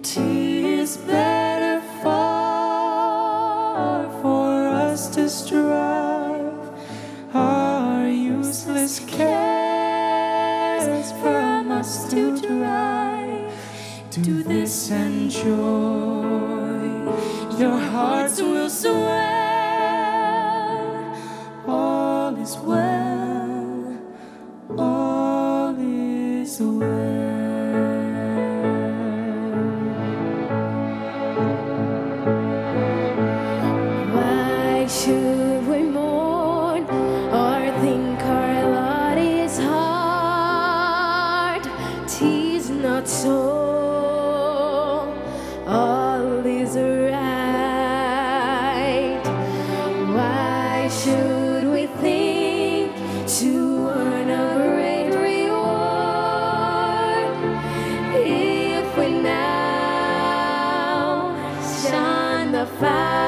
'Tis better far for us to strive our useless cares from us to drive to this and joy. Your hearts will swell. All is well. All is well. Why should we mourn or think our lot is hard? 'Tis not so. All is right. Why should we think to earn a great reward if we now shun the fire?